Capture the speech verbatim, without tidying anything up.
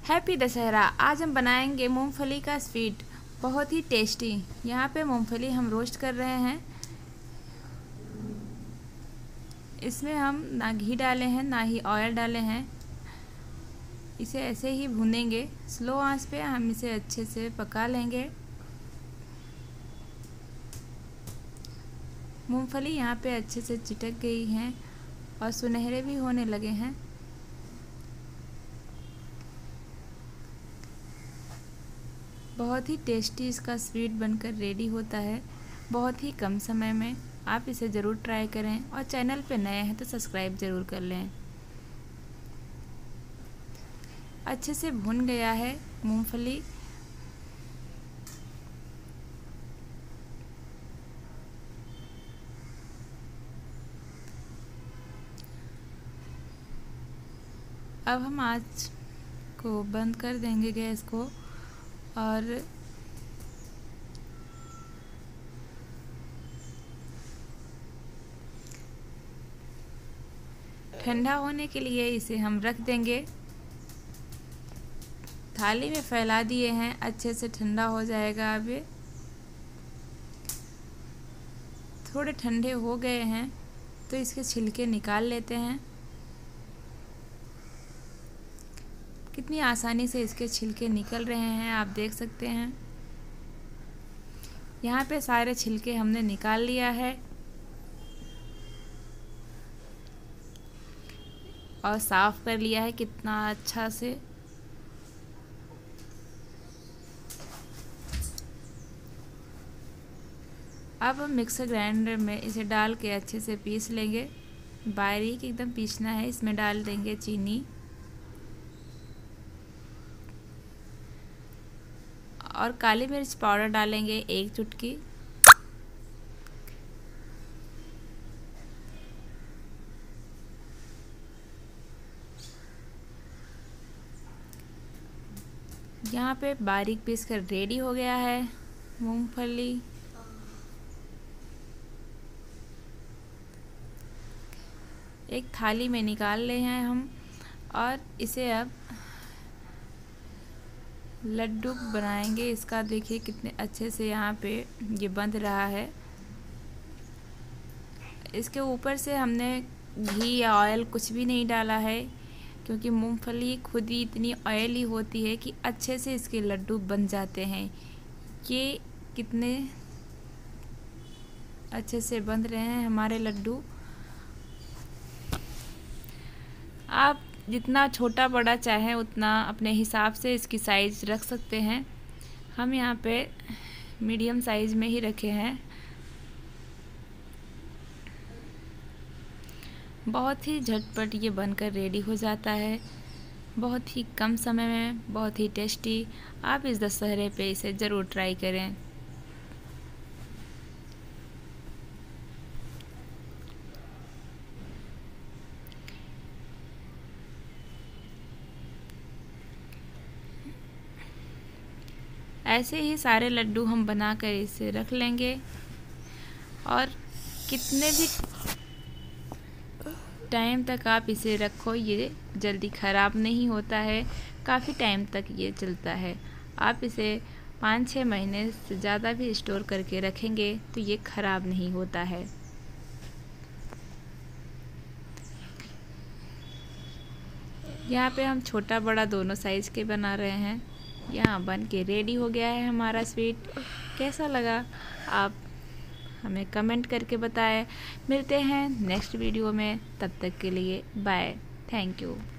Happy Dussehra. आज हम बनाएंगे मूंगफली का स्वीट, बहुत ही टेस्टी। यहाँ पे मूंगफली हम रोस्ट कर रहे हैं। इसमें हम ना घी डाले हैं ना ही ऑयल डाले हैं। इसे ऐसे ही भूनेंगे। स्लो आंच पे हम इसे अच्छे से पका लेंगे। मूंगफली यहाँ पे अच्छे से चिटक गई हैं और सुनहरे भी होने लगे हैं। बहुत ही टेस्टी इसका स्वीट बनकर रेडी होता है, बहुत ही कम समय में। आप इसे ज़रूर ट्राई करें और चैनल पे नए हैं तो सब्सक्राइब ज़रूर कर लें। अच्छे से भुन गया है मूंगफली। अब हम आँच को बंद कर देंगे गैस को और ठंडा होने के लिए इसे हम रख देंगे। थाली में फैला दिए हैं, अच्छे से ठंडा हो जाएगा। अब ये थोड़े ठंडे हो गए हैं तो इसके छिलके निकाल लेते हैं। कितनी आसानी से इसके छिलके निकल रहे हैं, आप देख सकते हैं। यहाँ पे सारे छिलके हमने निकाल लिया है और साफ कर लिया है कितना अच्छा से। अब हम मिक्सर ग्राइंडर में इसे डाल के अच्छे से पीस लेंगे। बारीक एकदम पीसना है। इसमें डाल देंगे चीनी और काली मिर्च पाउडर डालेंगे एक चुटकी। यहाँ पे बारीक पीस कर रेडी हो गया है मूंगफली। एक थाली में निकाल ले हैं हम और इसे अब लड्डू बनाएंगे। इसका देखिए कितने अच्छे से यहाँ पे ये बंध रहा है। इसके ऊपर से हमने घी या ऑयल कुछ भी नहीं डाला है, क्योंकि मूंगफली खुद ही इतनी ऑयली होती है कि अच्छे से इसके लड्डू बन जाते हैं। ये कितने अच्छे से बन रहे हैं हमारे लड्डू। आप जितना छोटा बड़ा चाहें उतना अपने हिसाब से इसकी साइज़ रख सकते हैं। हम यहाँ पे मीडियम साइज़ में ही रखे हैं। बहुत ही झटपट ये बनकर रेडी हो जाता है, बहुत ही कम समय में, बहुत ही टेस्टी। आप इस दशहरे पे इसे ज़रूर ट्राई करें। ऐसे ही सारे लड्डू हम बनाकर इसे रख लेंगे और कितने भी टाइम तक आप इसे रखो, ये जल्दी ख़राब नहीं होता है। काफ़ी टाइम तक ये चलता है। आप इसे पाँच छः महीने से ज़्यादा भी स्टोर करके रखेंगे तो ये ख़राब नहीं होता है। यहाँ पे हम छोटा बड़ा दोनों साइज़ के बना रहे हैं। यहाँ बन के रेडी हो गया है हमारा स्वीट। कैसा लगा आप हमें कमेंट करके बताएं। मिलते हैं नेक्स्ट वीडियो में, तब तक के लिए बाय। Thank you.